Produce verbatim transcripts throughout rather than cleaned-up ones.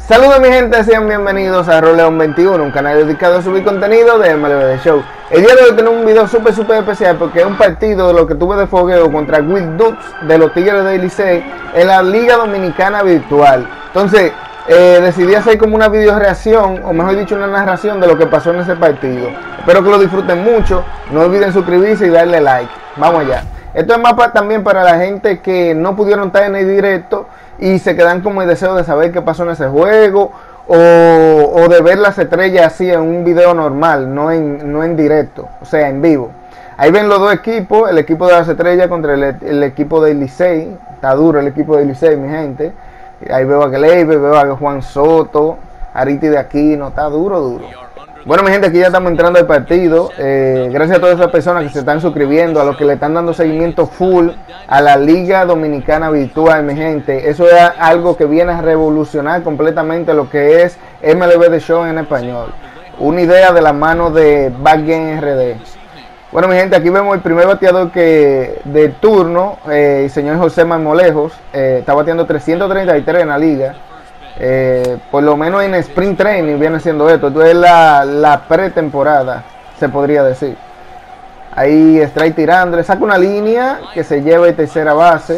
Saludos mi gente, sean bienvenidos a Roleón veintiuno, un canal dedicado a subir contenido de M L B The Show. El día de hoy tenemos un video súper súper especial porque es un partido de lo que tuve de fogueo contra Wild-Ducks de los Tigres del Licey en la Liga Dominicana Virtual. Entonces eh, decidí hacer como una video reacción, o mejor dicho una narración de lo que pasó en ese partido. Espero que lo disfruten mucho, no olviden suscribirse y darle like. Vamos allá. Esto es más para, también para la gente que no pudieron estar en el directo y se quedan como el deseo de saber qué pasó en ese juego o, o de ver las estrellas así en un video normal, no en, no en directo, o sea, en vivo. Ahí ven los dos equipos, el equipo de las estrellas contra el, el equipo del Licey. Está duro el equipo del Licey, mi gente. Ahí veo a Gleyber, veo a Juan Soto, Ariti de Aquino, está duro, duro. Bueno, mi gente, aquí ya estamos entrando al partido. Eh, gracias a todas esas personas que se están suscribiendo, a los que le están dando seguimiento full a la Liga Dominicana Virtual, mi gente. Eso es algo que viene a revolucionar completamente lo que es M L B The Show en español. Una idea de la mano de Backgame R D. Bueno, mi gente, aquí vemos el primer bateador que del turno, eh, el señor José Marmolejos. Eh, está bateando trescientos treinta y tres en la liga. Eh, por lo menos en Sprint Training viene siendo esto. Esto es la, la pretemporada, se podría decir. Ahí strike tirándole, saca una línea que se lleva de tercera base.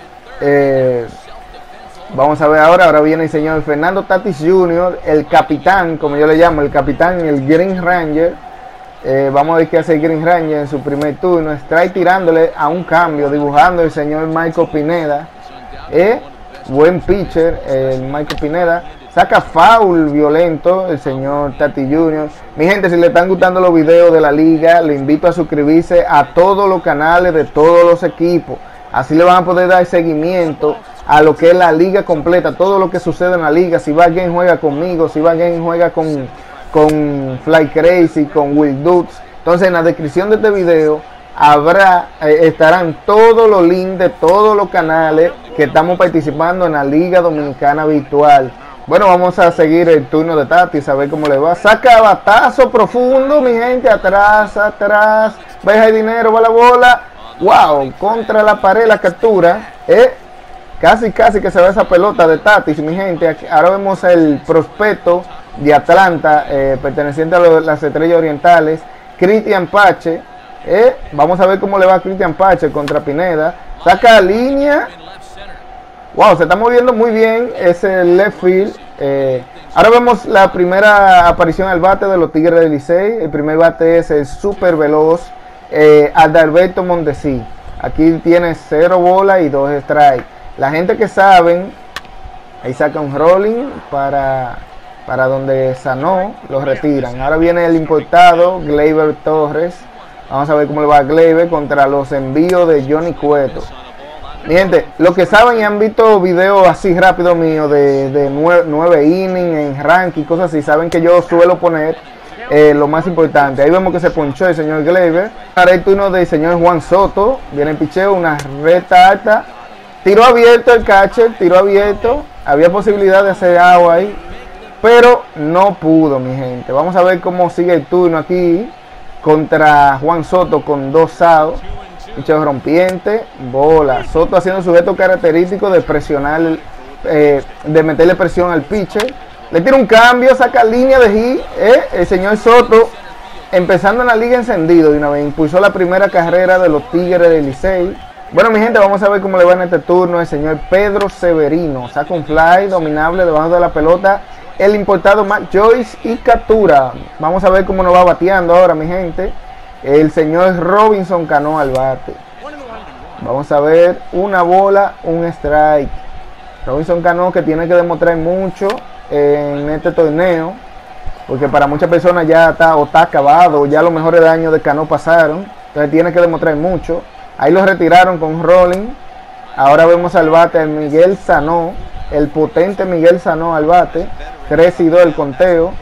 eh, Vamos a ver ahora, ahora viene el señor Fernando Tatis junior, el capitán, como yo le llamo, el capitán, el Green Ranger. eh, Vamos a ver qué hace el Green Ranger en su primer turno. Strike tirándole a un cambio, dibujando el señor Michael Pineda. eh Buen pitcher, el Michael Pineda. Saca foul violento el señor Tati junior Mi gente, si le están gustando los videos de la liga, le invito a suscribirse a todos los canales de todos los equipos. Así le van a poder dar seguimiento a lo que es la liga completa, todo lo que sucede en la liga. Si Backgame juega conmigo, si Backgame juega con, con Fly Crazy, con Wild-Ducks. Entonces en la descripción de este video habrá, eh, estarán todos los links de todos los canales que estamos participando en la Liga Dominicana Virtual. Bueno, vamos a seguir el turno de Tatis, a ver cómo le va. Saca batazo profundo, mi gente, atrás, atrás, baja el dinero, va la bola. Wow, contra la pared la captura. Eh, casi, casi que se ve esa pelota de Tatis, mi gente. Aquí, ahora vemos el prospecto de Atlanta, eh, perteneciente a los, las Estrellas Orientales, Cristian Pache. Eh, vamos a ver cómo le va a Cristian Pache contra Pineda. Saca línea. Wow, se está moviendo muy bien ese left field. Eh, ahora vemos la primera aparición al bate de los Tigres del Licey. El primer bate es el super veloz eh, Adalberto Mondesi. Aquí tiene cero bola y dos strikes. La gente que saben, ahí saca un rolling para, para donde sanó, lo retiran. Ahora viene el importado Gleyber Torres. Vamos a ver cómo le va a Gleyber contra los envíos de Johnny Cueto. Mi gente, los que saben y han visto videos así rápido mío de, de nueve, nueve innings en ranking, cosas así, saben que yo suelo poner eh, lo más importante. Ahí vemos que se ponchó el señor Gleyber. Ahora el turno del señor Juan Soto. Viene el picheo, una recta alta. Tiro abierto el catcher, tiro abierto. Había posibilidad de hacer agua ahí, pero no pudo, mi gente. Vamos a ver cómo sigue el turno aquí contra Juan Soto con dos outs. Picheo rompiente, bola. Soto haciendo su gesto característico de presionar, eh, de meterle presión al pitcher. Le tira un cambio, saca línea de hit. Eh, el señor Soto, empezando en la liga encendido de una vez, impulsó la primera carrera de los Tigres del Licey. Bueno, mi gente, vamos a ver cómo le va en este turno el señor Pedro Severino. Saca un fly dominable debajo de la pelota. El importado Matt Joyce y captura. Vamos a ver cómo nos va bateando ahora, mi gente. El señor Robinson Cano al bate. Vamos a ver una bola, un strike. Robinson Cano que tiene que demostrar mucho en este torneo, porque para muchas personas ya está o está acabado, ya los mejores años de Cano pasaron. Entonces tiene que demostrar mucho. Ahí lo retiraron con rolling. Ahora vemos al bate el Miguel Sanó, el potente Miguel Sanó al bate. tres y dos el conteo.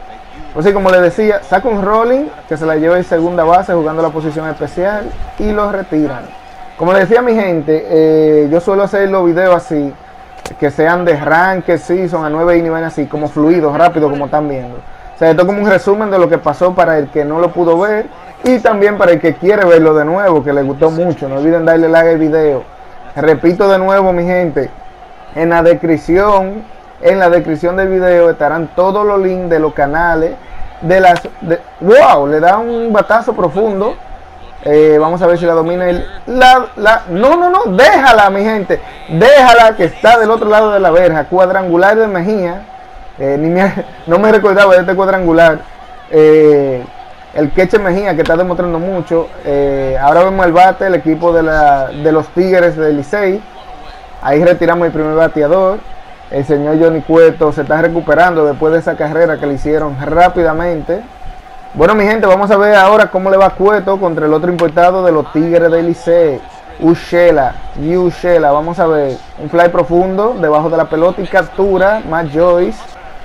Así como les decía, saca un rolling que se la lleva en segunda base jugando la posición especial y lo retiran. Como les decía mi gente, eh, yo suelo hacer los videos así, que sean de rank, season, a nueve innings, así, como fluidos, rápido, como están viendo. O sea, esto es como un resumen de lo que pasó para el que no lo pudo ver y también para el que quiere verlo de nuevo, que le gustó mucho. No olviden darle like al video. Repito de nuevo, mi gente, en la descripción en la descripción del video estarán todos los links de los canales de las de, wow, le da un batazo profundo. Eh, vamos a ver si la domina el, la, la, no, no, no, déjala mi gente, déjala que está del otro lado de la verja, cuadrangular de Mejía. eh, ni me, no me recordaba de este cuadrangular. eh, el Queche Mejía, que está demostrando mucho. eh, ahora vemos el bate, el equipo de, la, de los Tigres del Licey. Ahí retiramos el primer bateador. El señor Johnny Cueto se está recuperando después de esa carrera que le hicieron rápidamente. Bueno, mi gente, vamos a ver ahora cómo le va a Cueto contra el otro importado de los Tigres del Licey, Urshela, Urshela. Vamos a ver, un fly profundo debajo de la pelota y captura Matt Joyce.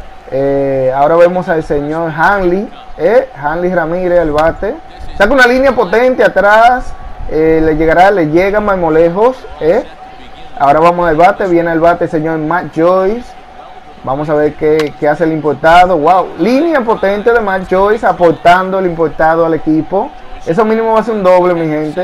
Eh, ahora vemos al señor Hanley, eh, Hanley Ramírez al bate. Saca una línea potente atrás, eh, le llegará, le llega Marmolejos. Eh. Ahora vamos al bate, viene al bate el señor Matt Joyce. Vamos a ver qué, qué hace el importado. Wow, línea potente de Matt Joyce aportando el importado al equipo. Eso mínimo va a ser un doble, mi gente.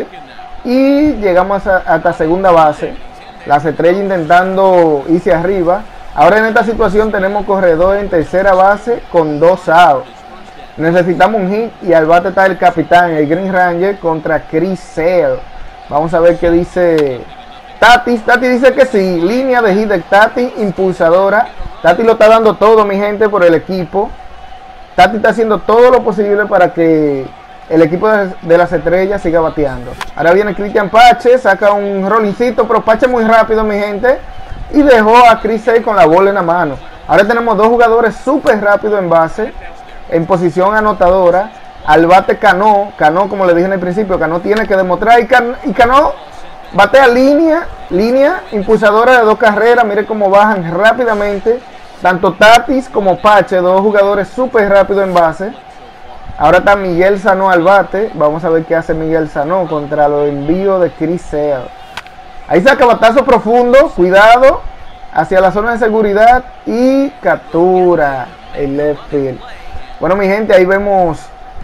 Y llegamos a, hasta segunda base. Las estrellas intentando irse arriba. Ahora en esta situación tenemos corredor en tercera base con dos outs. Necesitamos un hit y al bate está el capitán, el Green Ranger contra Chris Sale. Vamos a ver qué dice Tati. Tati dice que sí, línea de hit de Tati, impulsadora. Tati lo está dando todo, mi gente, por el equipo. Tati está haciendo todo lo posible para que el equipo de, de las estrellas siga bateando. Ahora viene Cristian Pache, saca un rollincito, pero Pache muy rápido, mi gente. Y dejó a Chris Sale con la bola en la mano. Ahora tenemos dos jugadores súper rápidos en base, en posición anotadora. Al bate Cano. Cano, como le dije en el principio, Cano tiene que demostrar. Y Cano, y Cano batea línea, línea impulsadora de dos carreras. Mire cómo bajan rápidamente. Tanto Tatis como Pache, dos jugadores súper rápidos en base. Ahora está Miguel Sano al bate. Vamos a ver qué hace Miguel Sano contra los envíos de Chris Sale. Ahí saca batazo profundo, cuidado, hacia la zona de seguridad y captura el left field. Bueno, mi gente, ahí vemos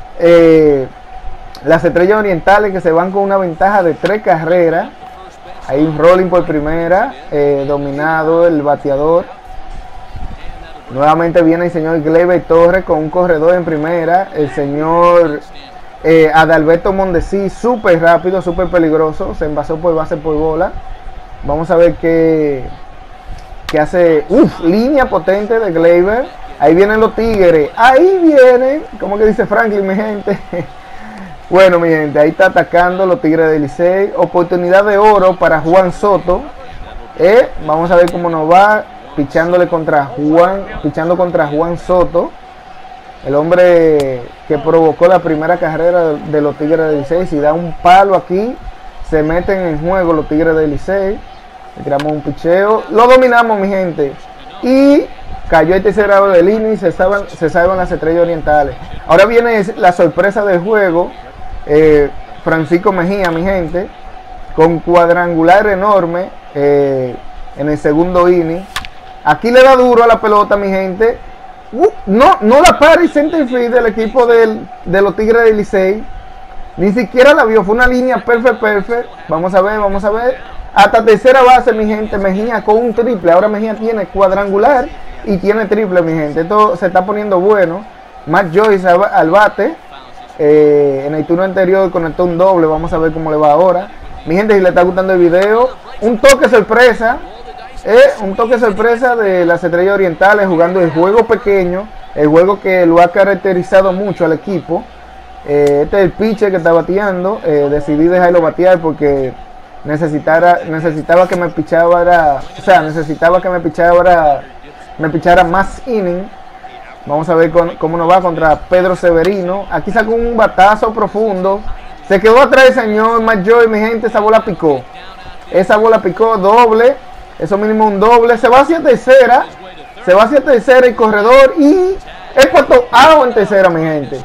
eh, las estrellas orientales que se van con una ventaja de tres carreras. Hay un rolling por primera, eh, dominado el bateador. Nuevamente viene el señor Gleyber Torres con un corredor en primera. El señor eh, Adalberto Mondesi, súper rápido, súper peligroso. Se envasó por base por bola. Vamos a ver qué, qué hace. Uf, línea potente de Gleyber. Ahí vienen los Tigres. Ahí vienen, como que dice Franklin, mi gente. Bueno, mi gente, ahí está atacando los Tigres del Licey. Oportunidad de oro para Juan Soto. Eh, vamos a ver cómo nos va. Pichándole contra Juan, pichando contra Juan Soto, el hombre que provocó la primera carrera de, de los Tigres del Licey. Si da un palo aquí, se meten en juego los Tigres del Licey. Le tiramos un picheo, lo dominamos, mi gente, y cayó el tercer lado del inning. Se salvan, se salvan las estrellas orientales. Ahora viene la sorpresa del juego. eh, Francisco Mejía, mi gente, con cuadrangular enorme eh, en el segundo inning. Aquí le da duro a la pelota, mi gente. Uh, no, no la para el center field del equipo del, de los Tigres del Licey. Ni siquiera la vio. Fue una línea perfect, perfect. Vamos a ver, vamos a ver. Hasta tercera base, mi gente. Mejía con un triple. Ahora Mejía tiene cuadrangular y tiene triple, mi gente. Esto se está poniendo bueno. Matt Joyce al, al bate. Eh, en el turno anterior conectó un doble. Vamos a ver cómo le va ahora. Mi gente, si le está gustando el video, un toque sorpresa. Eh, un toque sorpresa de las estrellas orientales jugando el juego pequeño, el juego que lo ha caracterizado mucho al equipo. Eh, este es el pitcher que está bateando. Eh, decidí dejarlo batear porque necesitara, necesitaba que me pichara, o sea, necesitaba que me pichara, me pichara más inning. Vamos a ver con, cómo nos va contra Pedro Severino. Aquí sacó un batazo profundo. Se quedó atrás el señor Matt Joyce, mi gente. Esa bola picó. Esa bola picó doble. Eso mínimo un doble. Se va hacia tercera. Se va hacia tercera el corredor. Y es cuarto out en tercera, mi gente.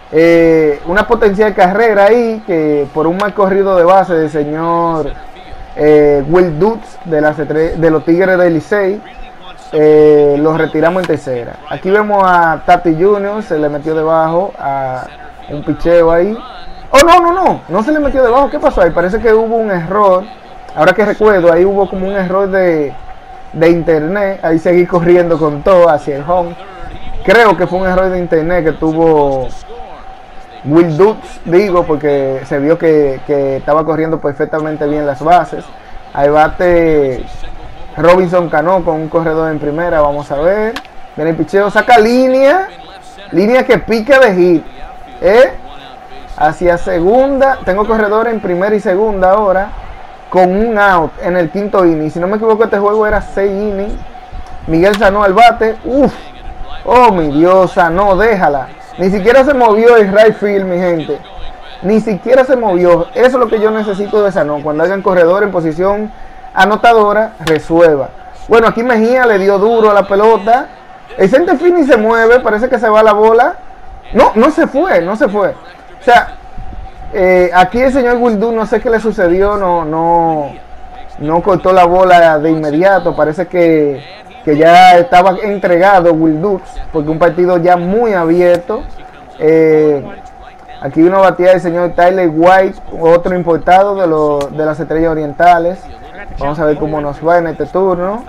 Eh, una potencial carrera ahí. Que por un mal corrido de base del señor eh, Will Dutz de, las, de los Tigres del Licey. Eh, los retiramos en tercera. Aquí vemos a Tati Junior. Se le metió debajo a un picheo ahí. Oh, no, no, no. No se le metió debajo. ¿Qué pasó ahí? Parece que hubo un error. Ahora que recuerdo, ahí hubo como un error de, de internet. Ahí seguí corriendo con todo hacia el home. Creo que fue un error de internet que tuvo Will Dukes, digo, porque se vio que, que estaba corriendo perfectamente bien las bases. Ahí bate Robinson Cano con un corredor en primera. Vamos a ver. Viene el picheo, saca línea. Línea que pica de hit. ¿Eh? Hacia segunda. Tengo corredor en primera y segunda ahora. Con un out en el quinto inning. Si no me equivoco, este juego era seis innings. Miguel Sano al bate. Uf. Oh, mi Dios, Sano, déjala. Ni siquiera se movió el right field, mi gente. Ni siquiera se movió. Eso es lo que yo necesito de Sano. Cuando hagan corredor en posición anotadora, resuelva. Bueno, aquí Mejía le dio duro a la pelota. El center field ni se mueve. Parece que se va la bola. No, no se fue, no se fue. O sea, eh, aquí el señor Will Dukes, no sé qué le sucedió. No, no, no cortó la bola de inmediato. Parece que, que ya estaba entregado Will Dukes, porque un partido ya muy abierto. Eh, aquí uno batía el señor Tyler White, otro importado de, lo, de las Estrellas Orientales. Vamos a ver cómo nos va en este turno.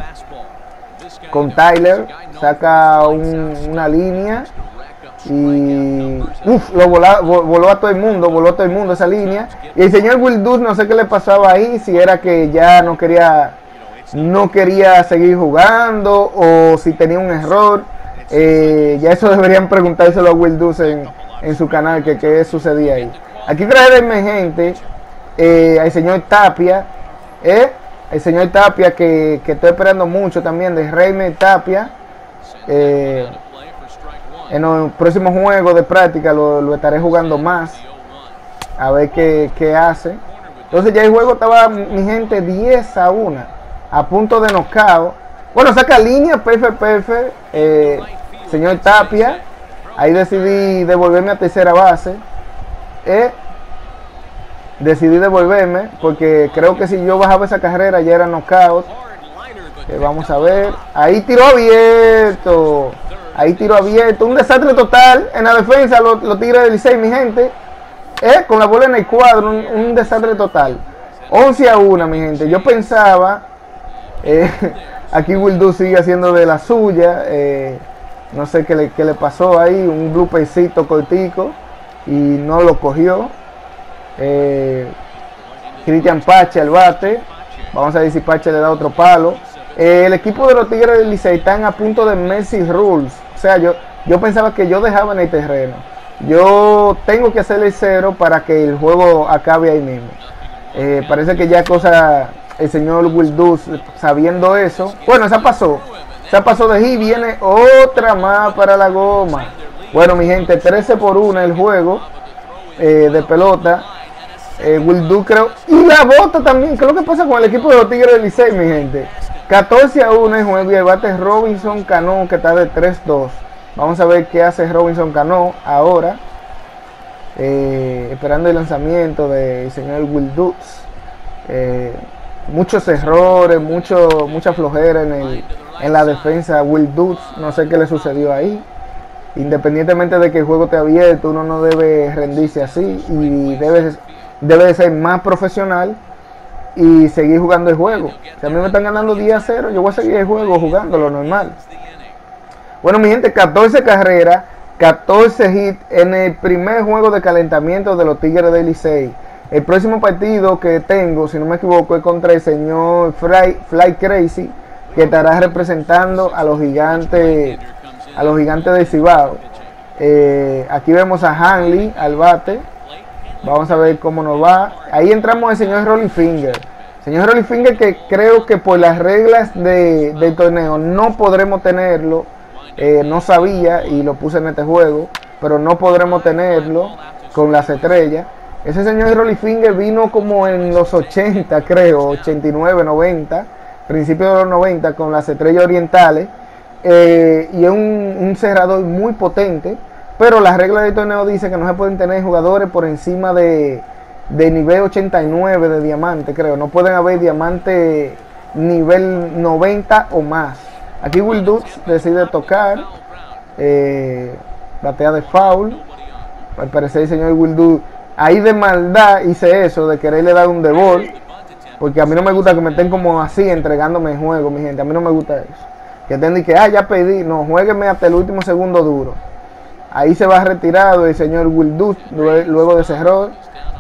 Con Tyler, saca un, una línea y uf, lo voló, voló a todo el mundo, voló a todo el mundo esa línea. Y el señor Will Dukes, no sé qué le pasaba ahí, si era que ya no quería no quería seguir jugando o si tenía un error. Eh, ya eso deberían preguntárselo a Will Dukes en, en su canal, que qué sucedía ahí. Aquí trae de emergente eh, al señor Tapia, eh, el señor Tapia que, que estoy esperando mucho también, de Reimer Tapia. Eh, en los próximos juegos de práctica lo, lo estaré jugando más, a ver qué, qué hace. Entonces ya el juego estaba, mi gente, diez a uno, a punto de knockout. Bueno, saca línea, perfect, perfect, eh, señor Tapia. Ahí decidí devolverme a tercera base. Eh, decidí devolverme porque creo que si yo bajaba esa carrera ya era knockout. Eh, vamos a ver. Ahí tiro abierto. Ahí tiro abierto. Un desastre total en la defensa. Los lo Tigres del Licey, mi gente. Eh, con la bola en el cuadro. Un, un desastre total. once a uno, mi gente. Yo pensaba. Eh, aquí Will Dukes sigue haciendo de la suya. Eh, no sé qué le, qué le pasó ahí. Un bloopercito cortico. Y no lo cogió. Eh, Cristian Pache al bate. Vamos a ver si Pache le da otro palo. Eh, el equipo de los Tigres del Licey están a punto de Messi Rules. O sea, yo, yo pensaba que yo dejaba en el terreno. Yo tengo que hacer el cero para que el juego acabe ahí mismo. Eh, parece que ya cosa, el señor Will Dukes sabiendo eso. Bueno, esa pasó. Esa pasó de ahí. Viene otra más para la goma. Bueno, mi gente, trece por uno el juego eh, de pelota. Eh, Will Dukes creo. Y la bota también. ¿Qué es lo que pasa con el equipo de los Tigres del Licey, mi gente? catorce a uno el juego y el bate Robinson Cano, que está de tres dos. Vamos a ver qué hace Robinson Cano ahora. Eh, esperando el lanzamiento del señor Will Dukes. Eh, muchos errores, mucho, mucha flojera en, el, en la defensa. Will Dukes, no sé qué le sucedió ahí. Independientemente de que el juego esté abierto, uno no debe rendirse así y debe, debe ser más profesional y seguir jugando el juego. Si a mí me están ganando diez a cero, yo voy a seguir el juego jugando lo normal. Bueno, mi gente, catorce carreras, catorce hits en el primer juego de calentamiento de los Tigres del Licey. El próximo partido que tengo, si no me equivoco, es contra el señor Fly, Fly Crazy, que estará representando a los gigantes, a los gigantes del Cibao. Eh, aquí vemos a Hanley al bate. Vamos a ver cómo nos va. Ahí entramos el señor Rolly Finger. Señor Rolly Finger, que creo que por las reglas de, del torneo no podremos tenerlo. Eh, no sabía y lo puse en este juego, pero no podremos tenerlo con las estrellas. Ese señor Rolly Finger vino como en los ochenta, creo, ochenta y nueve, noventa, principios de los noventa, con las Estrellas Orientales. Eh, y es un, un cerrador muy potente. Pero las reglas del torneo dicen que no se pueden tener jugadores por encima de, de nivel ochenta y nueve de diamante, creo. No pueden haber diamante nivel noventa o más. Aquí Will Dukes decide tocar. Eh, batea de foul. Al parecer el señor Will Dukes ahí de maldad hice eso, de quererle dar un de ball. porque a mí no me gusta que me estén como así entregándome el juego, mi gente. A mí no me gusta eso. Que estén de que, ah, ya pedí. No, jueguenme hasta el último segundo duro. Ahí se va retirado el señor Will Dutch luego de ese error.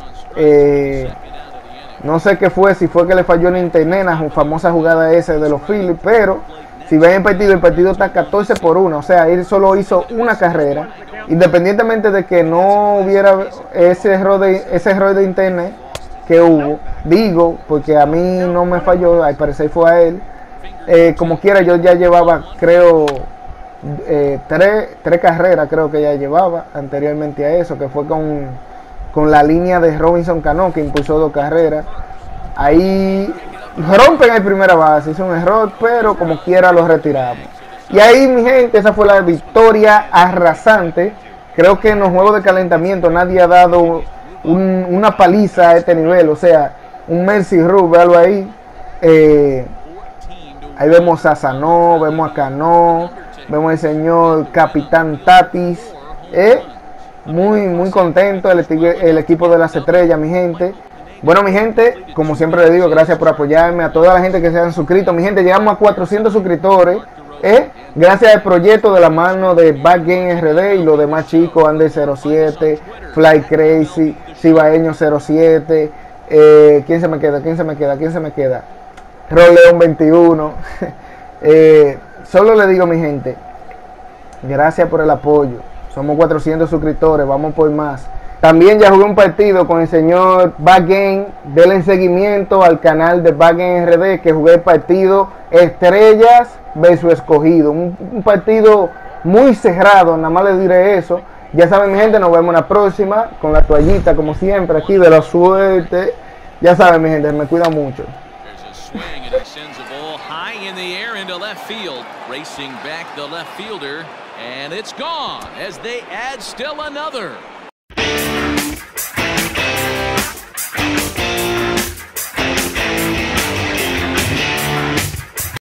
Eh, no sé qué fue, si fue que le falló en internet, la famosa jugada esa de los Phillies, pero si ven el partido, el partido está catorce por uno, o sea, él solo hizo una carrera, independientemente de que no hubiera ese error de, ese error de internet que hubo, digo, porque a mí no me falló, al parecer fue a él, eh, como quiera yo ya llevaba, creo, eh, tres, tres carreras creo que ya llevaba anteriormente a eso, que fue con, con la línea de Robinson Cano, que impulsó dos carreras, ahí rompen el primera base, hizo un error, pero como quiera lo retiramos. Y ahí, mi gente, esa fue la victoria arrasante. Creo que en los juegos de calentamiento nadie ha dado un, una paliza a este nivel. O sea, un Mercy Rule, véalo ahí. Eh, ahí vemos a Sanó, vemos a Cano, vemos al señor Capitán Tatis. Eh, muy, muy contento el, el equipo de las estrellas, mi gente. Bueno, mi gente, como siempre les digo, gracias por apoyarme, a toda la gente que se han suscrito. Mi gente, llegamos a cuatrocientos suscriptores, ¿eh? Gracias al proyecto de la mano de Back Game R D y los demás chicos, Ander cero siete, Fly Crazy, Cibaeño cero siete, eh, ¿quién se me queda? ¿Quién se me queda? ¿Quién se me queda? Roleón veintiuno. eh, solo le digo, mi gente, gracias por el apoyo. Somos cuatrocientos suscriptores, vamos por más. También ya jugué un partido con el señor Back Game. Denle seguimiento al canal de Back Game R D, que jugué el partido Estrellas versus Escogido. Un, un partido muy cerrado, nada más les diré eso. Ya saben, mi gente, nos vemos en la próxima con la toallita, como siempre, aquí de la suerte. Ya saben, mi gente, me cuidan mucho. And it's gone as they add still another.